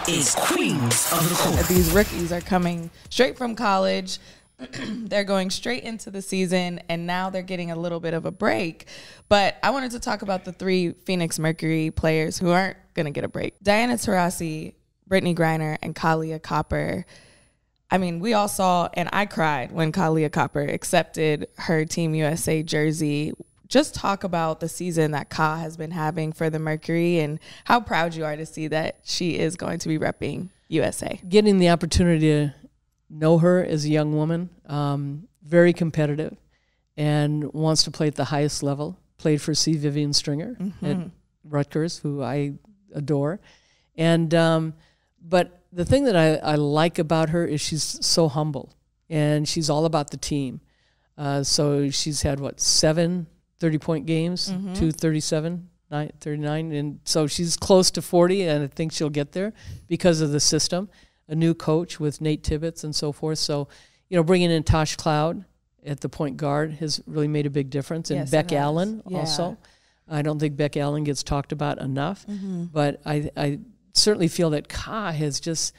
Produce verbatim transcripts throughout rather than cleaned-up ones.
is Queens of the Court. These rookies are coming straight from college. They're going straight into the season, and now they're getting a little bit of a break. But I wanted to talk about the three Phoenix Mercury players who aren't going to get a break. Diana Taurasi, Brittany Griner, and Kahleah Copper. I mean, we all saw, and I cried when Kahleah Copper accepted her Team U S A jersey. Just talk about the season that Ka has been having for the Mercury and how proud you are to see that she is going to be repping U S A. Getting the opportunity to know her as a young woman, um, very competitive, and wants to play at the highest level. Played for C. Vivian Stringer mm-hmm. at Rutgers, who I adore. And um, but the thing that I, I like about her is she's so humble, and she's all about the team. Uh, so she's had, what, seven thirty-point games, mm-hmm. two thirty-seven, nine, thirty-nine, and so she's close to forty, and I think she'll get there because of the system. A new coach with Nate Tibbetts and so forth. So, you know, bringing in Tosh Cloud at the point guard has really made a big difference. And yes, Beck Allen yeah. also. I don't think Beck Allen gets talked about enough. Mm-hmm. But I, I certainly feel that Ka has just,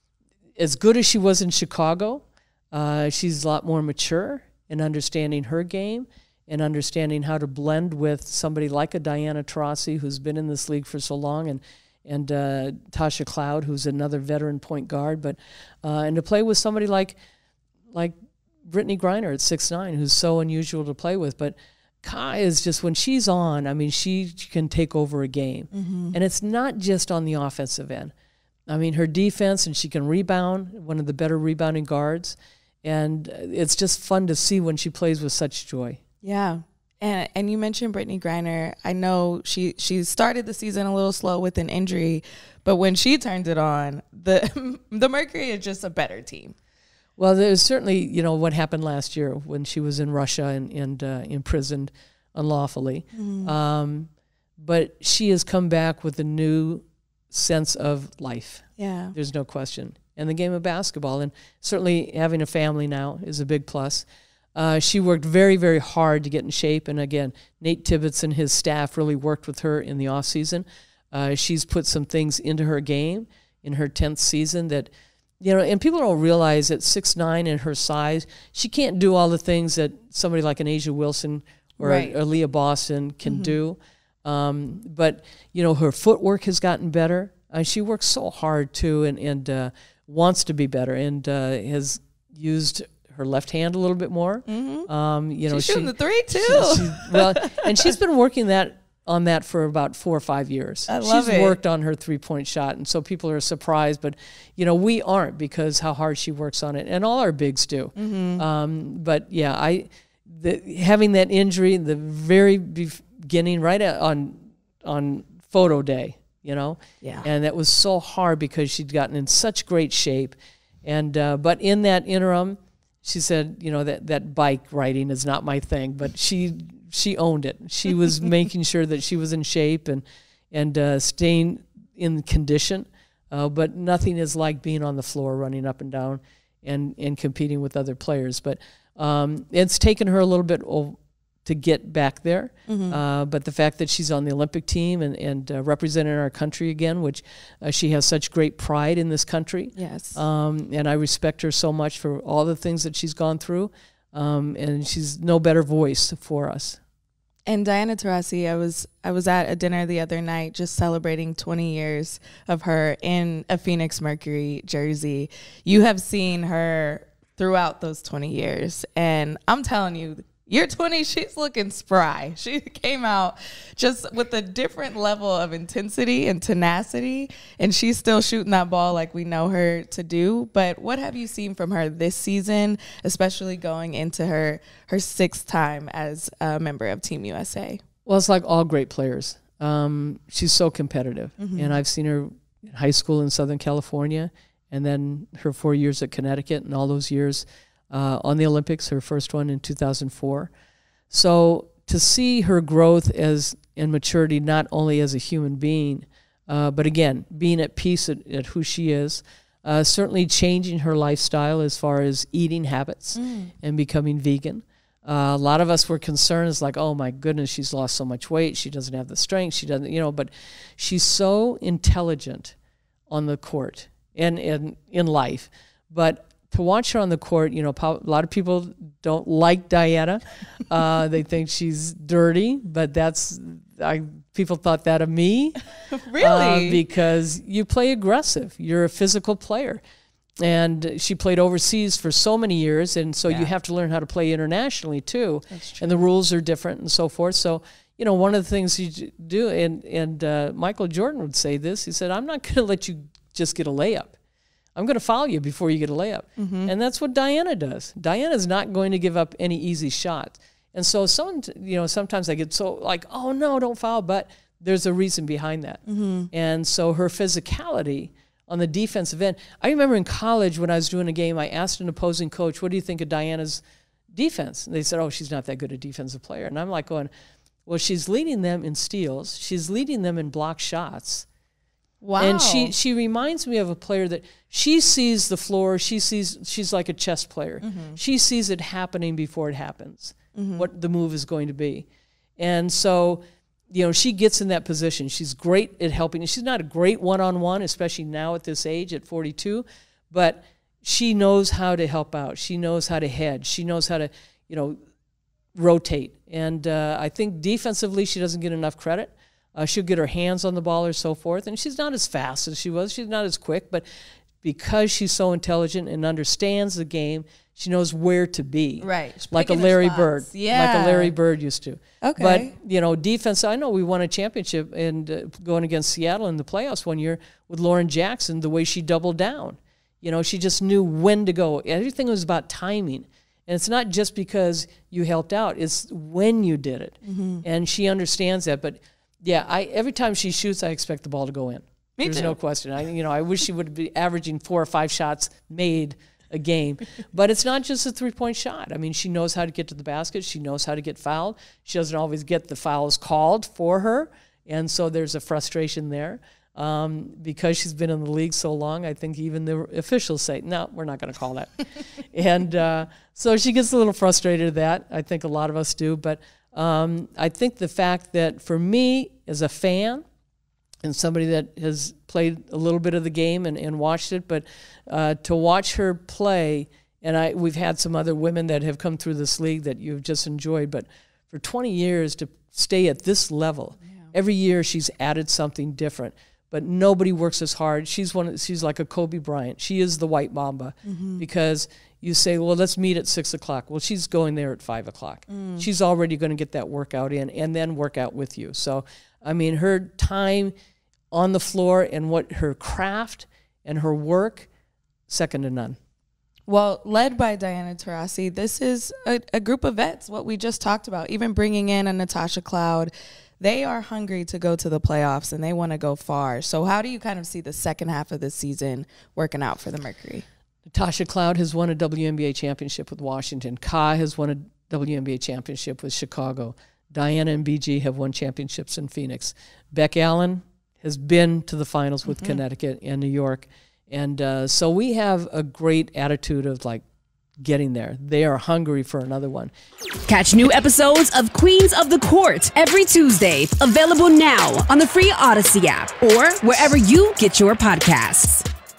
as good as she was in Chicago, uh, she's a lot more mature in understanding her game and understanding how to blend with somebody like a Diana Taurasi, who's been in this league for so long, and and uh, Tasha Cloud, who's another veteran point guard, but uh, and to play with somebody like like Brittany Griner at six nine, who's so unusual to play with. But Ka is just, when she's on, I mean, she can take over a game. Mm-hmm. And it's not just on the offensive end. I mean, her defense, and she can rebound, one of the better rebounding guards. And it's just fun to see when she plays with such joy. Yeah. And and you mentioned Brittany Griner. I know she, she started the season a little slow with an injury, but when she turned it on, the the Mercury is just a better team. Well, there's certainly, you know, what happened last year when she was in Russia and, and uh, imprisoned unlawfully. Mm. Um, but she has come back with a new sense of life. Yeah. There's no question. And the game of basketball, and certainly having a family now is a big plus. Uh, she worked very, very hard to get in shape. And again, Nate Tibbetts and his staff really worked with her in the off season. Uh, she's put some things into her game in her tenth season that, you know, and people don't realize at six nine and her size, she can't do all the things that somebody like an Asia Wilson or right. a, a Leah Boston can mm-hmm. do. Um, but, you know, her footwork has gotten better. Uh, she works so hard, too, and, and uh, wants to be better, and uh, has used her left hand a little bit more. Mm-hmm. Um, you know, she's she, shooting the three too. She, she, well, and she's been working that on that for about four or five years. I love she's it. worked on her three point shot, and so people are surprised. But you know, we aren't, because how hard she works on it, and all our bigs do. Mm-hmm. Um, but yeah, I the, having that injury the very beginning, right at, on on photo day, you know, yeah, and that was so hard because she'd gotten in such great shape, and uh, but in that interim. She said, you know, that, that bike riding is not my thing, but she she owned it. She was making sure that she was in shape and and uh, staying in condition. Uh, but nothing is like being on the floor, running up and down, and, and competing with other players. But um, it's taken her a little bit to get back there. Mm-hmm. Uh, but the fact that she's on the Olympic team and, and uh, representing our country again, which uh, she has such great pride in this country. Yes. Um, and I respect her so much for all the things that she's gone through. Um, and she's no better voice for us. And Diana Taurasi, I was I was at a dinner the other night just celebrating twenty years of her in a Phoenix Mercury jersey. You have seen her throughout those twenty years. And I'm telling you, year twenty, she's looking spry. She came out just with a different level of intensity and tenacity, and she's still shooting that ball like we know her to do. But what have you seen from her this season, especially going into her, her sixth time as a member of Team U S A? Well, it's like all great players. Um, she's so competitive. Mm-hmm. And I've seen her in high school in Southern California, and then her four years at Connecticut, and all those years Uh, on the Olympics, her first one in two thousand four. So to see her growth as and maturity, not only as a human being, uh, but again, being at peace at, at who she is, uh, certainly changing her lifestyle as far as eating habits mm. and becoming vegan. Uh, a lot of us were concerned, it's like, oh my goodness, she's lost so much weight, she doesn't have the strength, she doesn't, you know, but she's so intelligent on the court and, and in life. But to watch her on the court, you know, a lot of people don't like Diana. Uh, they think she's dirty, but that's, I, people thought that of me. Really? Uh, because you play aggressive. You're a physical player. And she played overseas for so many years, and so yeah. you have to learn how to play internationally too. That's true. And the rules are different and so forth. So, you know, one of the things you do, and, and uh, Michael Jordan would say this, he said, I'm not going to let you just get a layup. I'm going to foul you before you get a layup. Mm-hmm. And that's what Diana does. Diana's not going to give up any easy shots. And so some, you know, sometimes I get so like, oh, no, don't foul, but there's a reason behind that. Mm-hmm. And so her physicality on the defensive end. I remember in college when I was doing a game, I asked an opposing coach, what do you think of Diana's defense? And they said, oh, she's not that good a defensive player. And I'm like going, well, she's leading them in steals. She's leading them in block shots. Wow. And she, she reminds me of a player that she sees the floor. She sees, she's like a chess player. Mm-hmm. She sees it happening before it happens, mm-hmm. what the move is going to be. And so, you know, she gets in that position. She's great at helping. She's not a great one-on-one, especially now at this age, at forty-two, but she knows how to help out. She knows how to hedge. She knows how to, you know, rotate. And uh, I think defensively she doesn't get enough credit. Uh, she'll get her hands on the ball or so forth, and she's not as fast as she was. She's not as quick, but because she's so intelligent and understands the game, she knows where to be. Right. Like a Larry Bird. Yeah. Like a Larry Bird used to. Okay. But, you know, defense, I know we won a championship and uh, going against Seattle in the playoffs one year with Lauren Jackson, the way she doubled down. You know, she just knew when to go. Everything was about timing. And it's not just because you helped out. It's when you did it. Mm-hmm. And she understands that. But, yeah, I every time she shoots, I expect the ball to go in. Me There's too. no question. I, you know, I wish she would be averaging four or five shots made a game. But it's not just a three-point shot. I mean, she knows how to get to the basket. She knows how to get fouled. She doesn't always get the fouls called for her, and so there's a frustration there. Um, because she's been in the league so long, I think even the officials say, no, we're not going to call that. and uh, so she gets a little frustrated at that. I think a lot of us do. But um, I think the fact that for me as a fan, and somebody that has played a little bit of the game and, and watched it, but uh, to watch her play, and I we've had some other women that have come through this league that you've just enjoyed, but for twenty years to stay at this level, yeah. Every year she's added something different, but nobody works as hard. She's one. She's like a Kobe Bryant. She is the white mamba, mm-hmm. because you say, well, let's meet at six o'clock. Well, she's going there at five o'clock. Mm. She's already going to get that workout in and then work out with you. So, I mean, her time on the floor and what her craft and her work, second to none. Well, led by Diana Taurasi, this is a, a group of vets, what we just talked about, even bringing in a Natasha Cloud. They are hungry to go to the playoffs, and they want to go far. So how do you kind of see the second half of the season working out for the Mercury? Natasha Cloud has won a W N B A championship with Washington. Ka has won a W N B A championship with Chicago. Diana and B G have won championships in Phoenix. Beck Allen has been to the finals with mm-hmm. Connecticut and New York. And uh, so we have a great attitude of, like, getting there. They are hungry for another one. Catch new episodes of Queens of the Court every Tuesday, available now on the free Odyssey app or wherever you get your podcasts.